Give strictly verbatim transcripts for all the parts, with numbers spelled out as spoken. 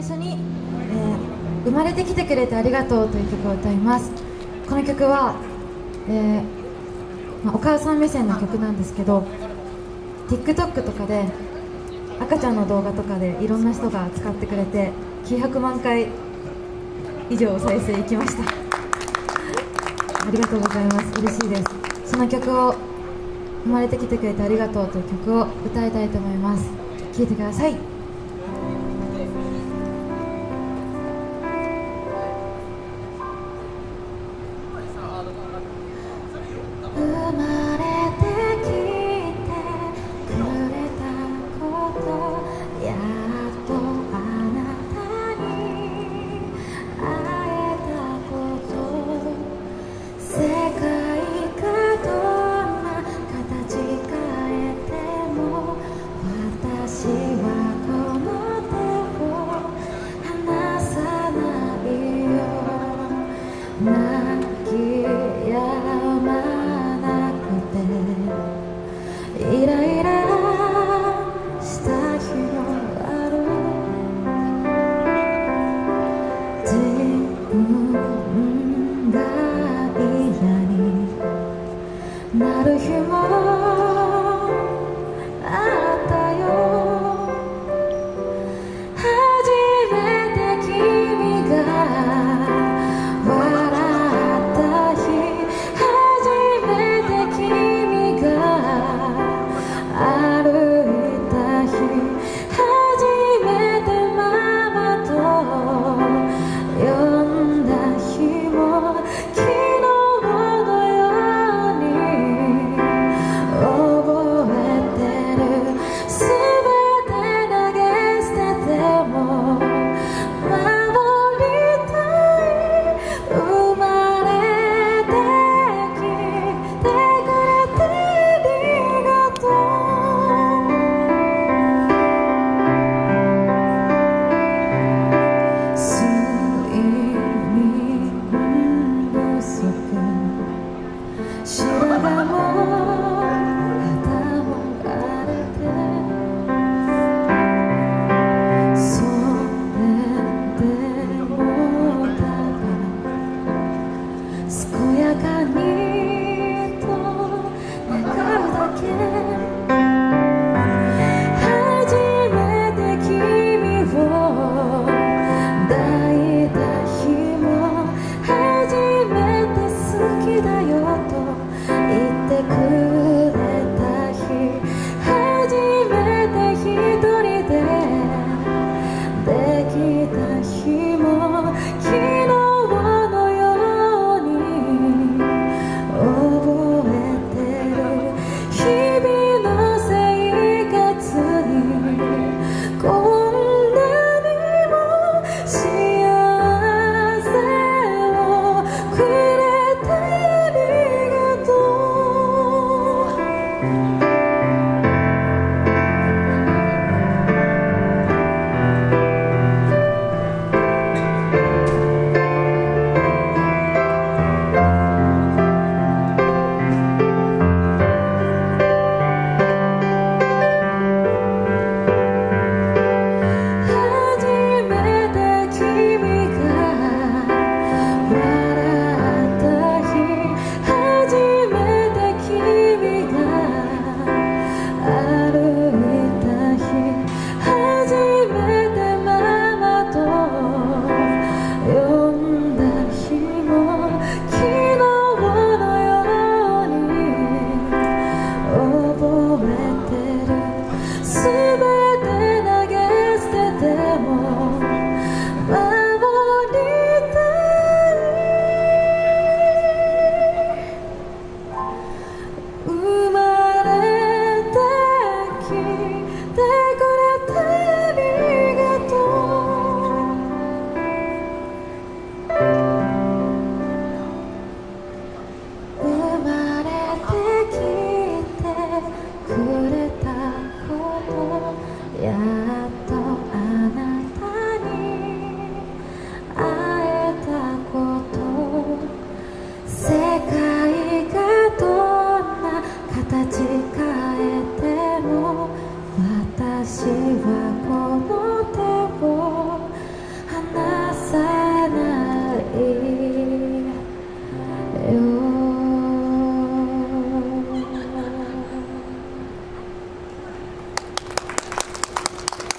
一緒に、えー「生まれてきてくれてありがとう」という曲を歌います。この曲は、えーまあ、お母さん目線の曲なんですけど、 TikTok とかで赤ちゃんの動画とかでいろんな人が使ってくれてきゅうひゃくまんかい以上再生いきました。ありがとうございます。嬉しいです。その曲を「生まれてきてくれてありがとう」という曲を歌いたいと思います。聴いてください。生まれてきてくれたことやっとあなたに会えたこと、世界がどんな形変えても私は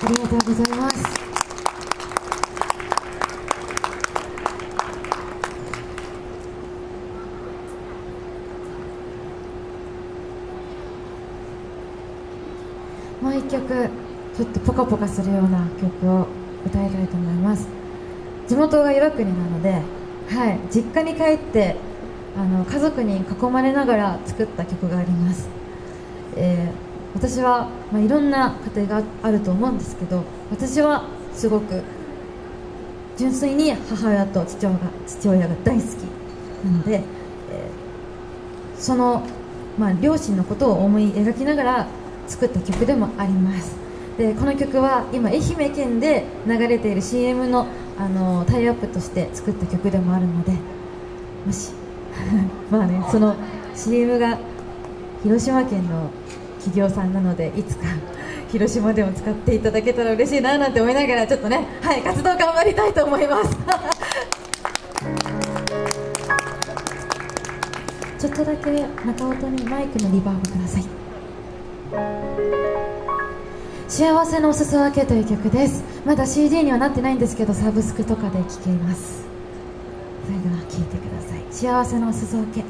ありがとうございます。もう一曲ちょっとポカポカするような曲を歌いたいと思います。地元が岩国なので、はい、実家に帰ってあの家族に囲まれながら作った曲があります。えー、私は、まあ、いろんな家庭があると思うんですけど、私はすごく純粋に母親と父親が父親が大好きなので、えー、その、まあ、両親のことを思い描きながら作った曲でもあります。でこの曲は今愛媛県で流れている シーエム の、あのタイアップとして作った曲でもあるので、もしまあね、その シーエム が広島県の企業さんなので、いつか広島でも使っていただけたら嬉しいななんて思いながら、ちょっとね、はい、活動頑張りたいと思いますちょっとだけ中音にマイクのリバーブください。幸せのお裾分けという曲です。まだ シーディー にはなってないんですけど、サブスクとかで聴けます。それでは聴いてください。幸せのお裾分け。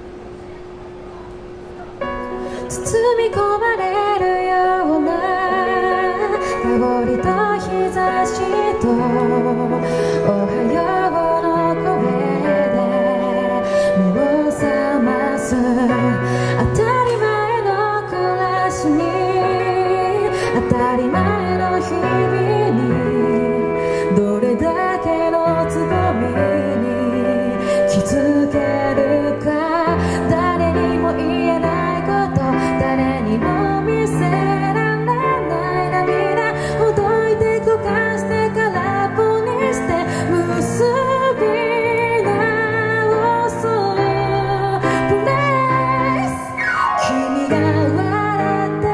包み込まれるような香りと日差しとおはようの声で目を覚ます当たり前の暮らしに、当たり前の日々にどれだけのつぼみに気づけるか、誰にも言えないこと、誰にも見せられない涙ほどいて焦がして空っぽにして結び直すプレイス。君が笑って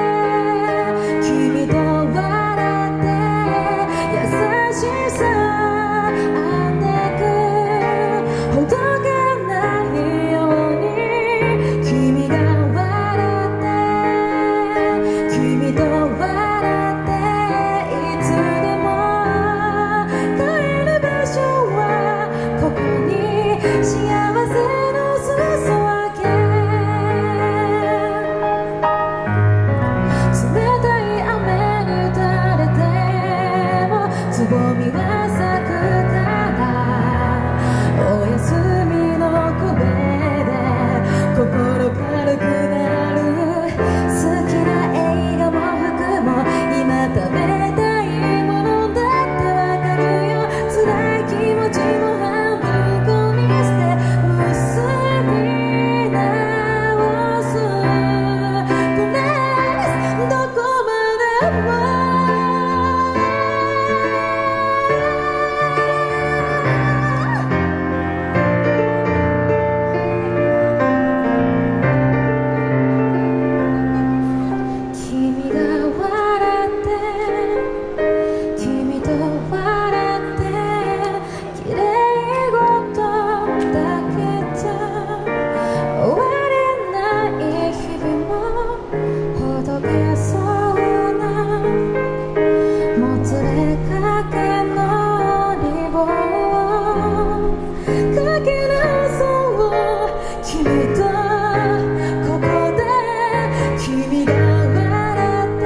君と笑って優しさあってくほどけないように、君が笑って君と笑っていつでも帰る場所はここに、幸せの裾分け。冷たい雨に打たれてもつぼみは咲くから、おやすみの声で心軽くなる。好きな映画も服も今食べたいものだってわかるよ。辛い気持ちも半分こにして結び直すプレイス。どこまでも君が笑って君と笑って綺麗事だけじゃ終われない日々もほどけそうな、もつれかけのリボンをかけ直そう君とここで。君が笑って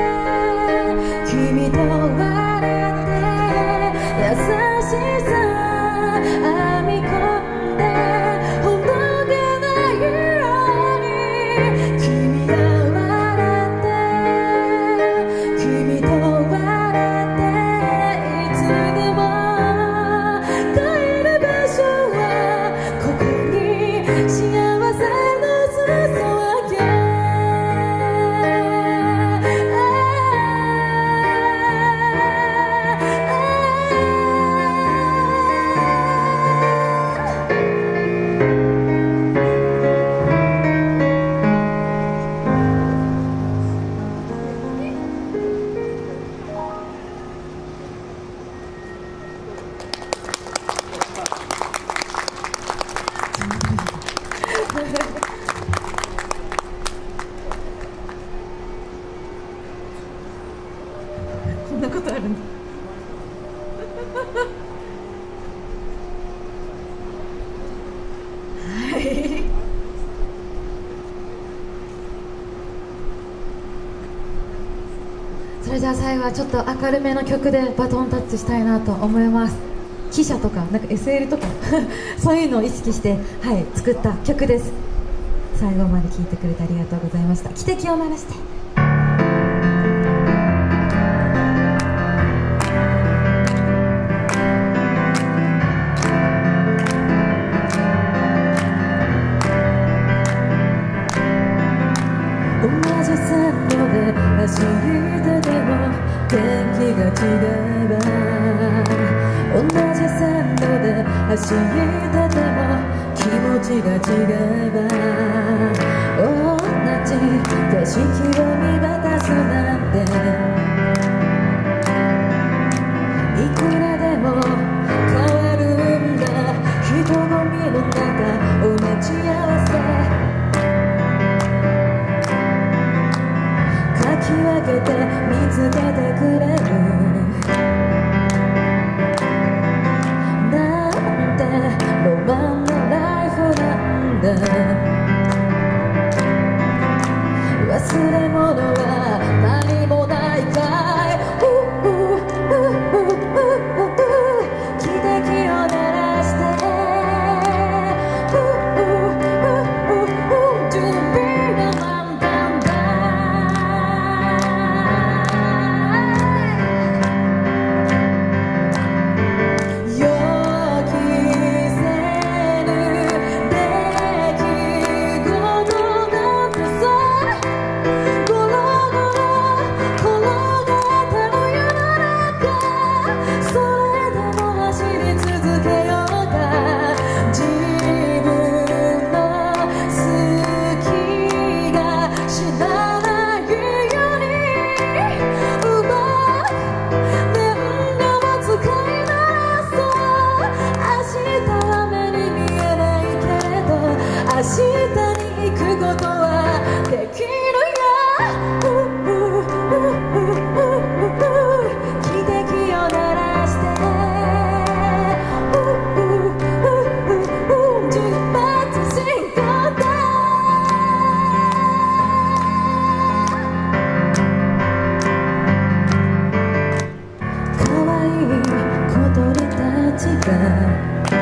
君と笑って優しさ編み込んでほどけないように、君が笑って君と笑っていつでも帰る場所はここに、幸せの裾分け。 なことあるんだ。はい。それじゃあ最後はちょっと明るめの曲でバトンタッチしたいなと思います。記者とかなんか エスエル とかそういうのを意識して、はい、作った曲です。最後まで聴いてくれてありがとうございました。汽笛を鳴らして。同じ線路で走ってても天気が違えば、同じ線路で走ってても気持ちが違えば、同じ景色を見渡すなんていくらでも変わるんだ。人混みの中同じ合わせかき分けて見つけてくれるなんてロマンのライフなんだ。忘れ物は何もないかい。汽笛を鳴らして準備が満タンだ。予期せぬ出来事なんてさ、ゴロゴロ転がってる世の中、それでも走り続けようか。自分の好きが死なないようにうまく燃料を使いなそう。明日は目に見えないけれど明日に行くことはできるよ。汽笛を鳴らして出発進行だ。可愛い小鳥たちが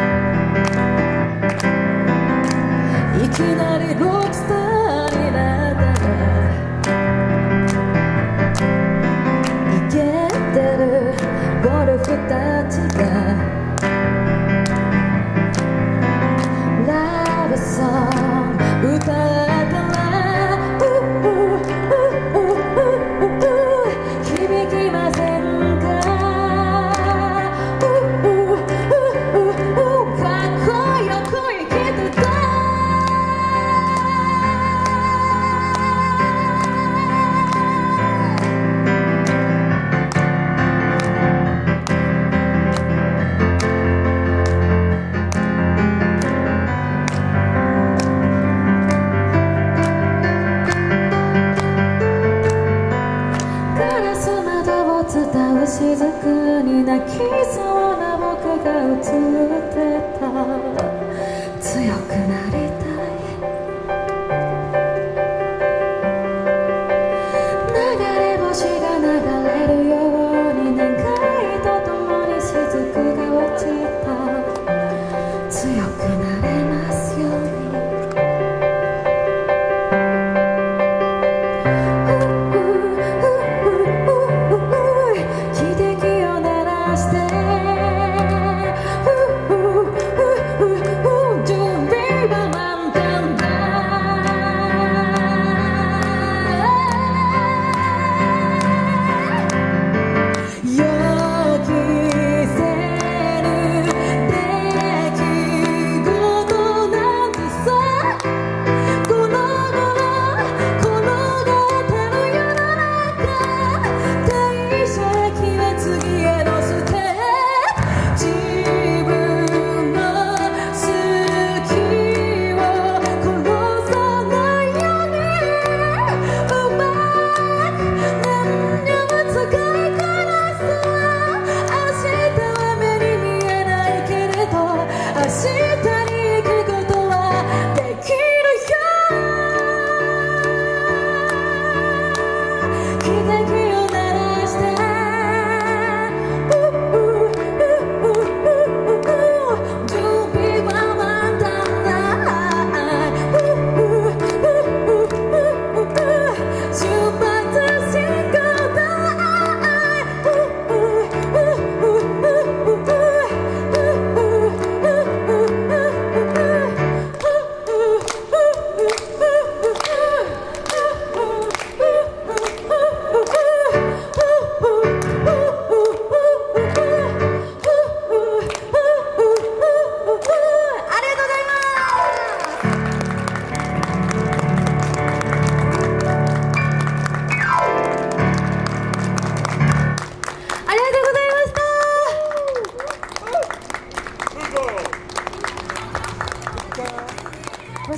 いきなりロックスターになったら、イケてるゴルフたちがラブソング歌ったら響きませんか。かっこよく生きてた。ガラス窓を伝う雫に泣きそうな僕が映ってた。強くなりたい。流れ星が流れるように願いとともに雫が落ちた。強くなれますように。汽笛を鳴らして準備は満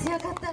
しよかった